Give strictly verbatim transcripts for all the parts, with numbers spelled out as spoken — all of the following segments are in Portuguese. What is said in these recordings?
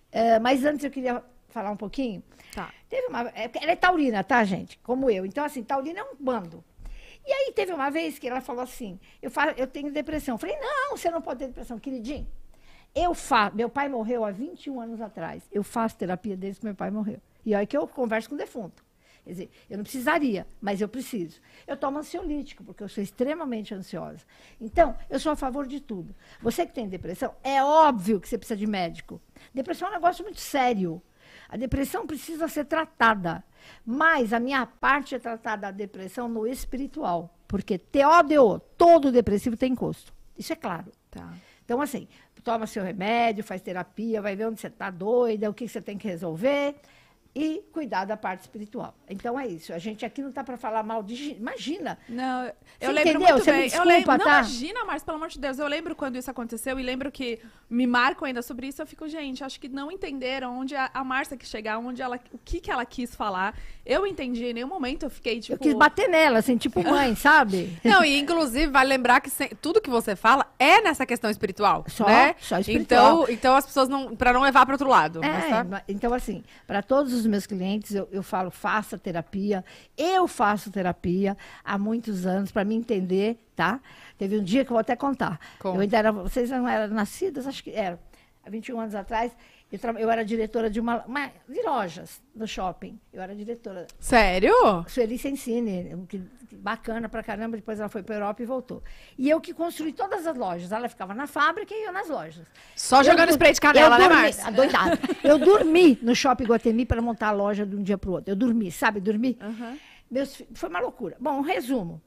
É, mas antes eu queria falar um pouquinho. Tá. Teve uma, ela é taurina, tá, gente? Como eu. Então, assim, taurina é um bando. E aí teve uma vez que ela falou assim, eu, fa eu tenho depressão. Eu falei, não, você não pode ter depressão, queridinho. Eu faço, meu pai morreu há vinte e um anos atrás. Eu faço terapia desde que meu pai morreu. E olha que eu converso com o defunto. Quer dizer, eu não precisaria, mas eu preciso. Eu tomo ansiolítico, porque eu sou extremamente ansiosa. Então, eu sou a favor de tudo. Você que tem depressão, é óbvio que você precisa de médico. Depressão é um negócio muito sério. A depressão precisa ser tratada. Mas a minha parte é tratar da depressão no espiritual. Porque T O D O, todo depressivo tem encosto. Isso é claro. Tá. Então, assim, toma seu remédio, faz terapia, vai ver onde você está doida, o que você tem que resolver. E cuidar da parte espiritual. Então é isso. A gente aqui não está para falar mal de... Imagina. Não, eu Você lembro entendeu? muito Você bem. me desculpa, eu lembro, tá? Não, imagina, Márcia, pelo amor de Deus. Eu lembro quando isso aconteceu e lembro que me marcam ainda sobre isso. Eu fico, gente, acho que não entenderam onde a, a Márcia quis chegar, onde ela, o que, que ela quis falar. Eu entendi, em nenhum momento eu fiquei, tipo... Eu quis bater nela, assim, tipo mãe, sabe? Não, e inclusive vale lembrar que se, tudo que você fala é nessa questão espiritual, Só, né? só espiritual. Então, então as pessoas não... Pra não levar para outro lado. É, mas tá... então assim, para todos os meus clientes, eu, eu falo, faça terapia. Eu faço terapia há muitos anos, para me entender, tá? Teve um dia que eu vou até contar. Como? Eu ainda era, vocês não eram nascidas, acho que eram. Há vinte e um anos atrás, eu, tra- eu era diretora de uma, uma de lojas no shopping. Eu era diretora. Sério? Sueli Sensini, que, que bacana pra caramba, depois ela foi pra Europa e voltou. E eu que construí todas as lojas. Ela ficava na fábrica e eu nas lojas. Só jogando Eu- spray de canela, eu né, dormi- Márcia? Adoidada. Eu dormi no Shopping Guatemi para montar a loja de um dia pro outro. Eu dormi, sabe? Dormi. Uhum. Meus fi- foi uma loucura. Bom, um resumo.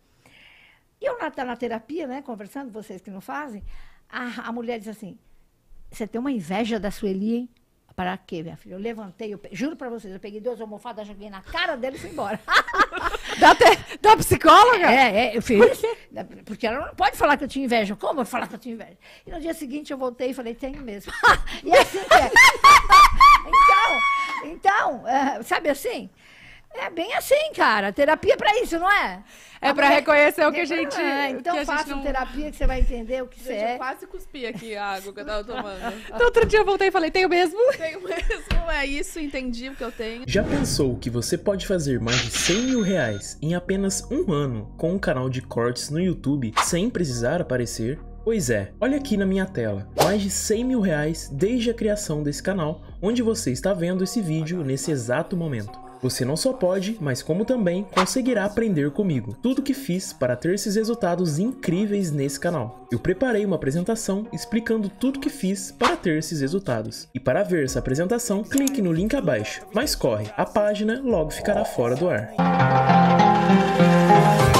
Eu na, na terapia, né, conversando, vocês que não fazem, a, a mulher diz assim, você tem uma inveja da Sueli, hein? Para quê, minha filha? Eu levantei, eu pe- juro para vocês, eu peguei duas almofadas, joguei na cara dele e fui embora. Da, te... da psicóloga? É, é, eu fiz. Porque ela não pode falar que eu tinha inveja. Como eu falar que eu tinha inveja? E no dia seguinte eu voltei e falei, tenho mesmo. E assim que é. Então, então é, sabe assim? É bem assim, cara. Terapia é pra isso, não é? É pra reconhecer o que a gente... É, então que a gente faça não... terapia que você vai entender o que você Gente, eu é. quase cuspi aqui a água que eu tava tomando. Então, outro dia eu voltei e falei, tenho mesmo? Tenho mesmo, é isso, entendi o que eu tenho. Já pensou que você pode fazer mais de cem mil reais em apenas um ano com um canal de cortes no YouTube sem precisar aparecer? Pois é, olha aqui na minha tela, mais de cem mil reais desde a criação desse canal, onde você está vendo esse vídeo nesse exato momento. Você não só pode, mas como também conseguirá aprender comigo tudo que fiz para ter esses resultados incríveis nesse canal. Eu preparei uma apresentação explicando tudo que fiz para ter esses resultados. E para ver essa apresentação, clique no link abaixo. Mas corre, a página logo ficará fora do ar.